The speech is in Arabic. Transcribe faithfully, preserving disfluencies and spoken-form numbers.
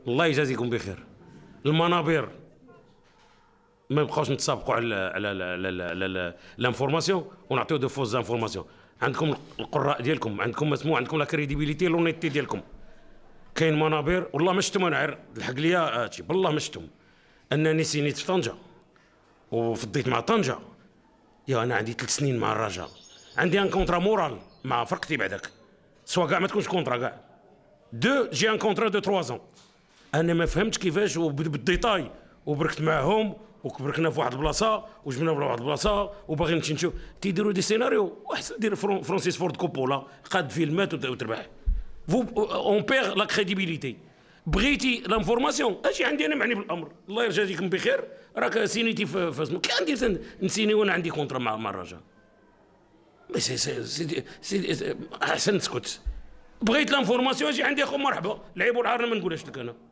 الله يجازيكم بخير. المنابر ما يبقاوش نتسابقوا على على لانفورماسيون ونعطيو دو فوز انفورماسيون. عندكم القراء ديالكم، عندكم مسموع، عندكم لا كريديبيليتي لونيتي ديالكم. كاين منابر والله ما شفتهم، انا عير الحق ليا هادشي بالله ما شفتهم. انني سينيت في طنجه وفضيت مع طنجه، يا انا عندي ثلاث سنين مع الرجاء، عندي ان كونترا مورال مع فرقتي بعداك، سوا كاع ما تكونش كونترا كاع دو جي ان كونترا دو ثلاثة زون. انا ما فهمتش كيفاش وبالديتاي وبركت معاهم وكبركنا في واحد البلاصه وجبنا في واحد البلاصه وباغي نمشي نشوف تيديروا دي سيناريو. واحد دير فرانسيس فورد كوبولا قاد فيلمات وتربح. فو اون بيغ لا كريديبيليتي. بغيتي لانفورماسيون اجي عندي انا معني بالامر، الله يرجعكم بخير. راك سينيتي في اسمه كي عندي نسيني وانا عندي كونترا مع مع الرجاء. مي سي سي سي احسن تسكت. بغيت لانفورماسيون اجي عندي اخو مرحبا، لعيبوا العار ما نقولهاش لك انا.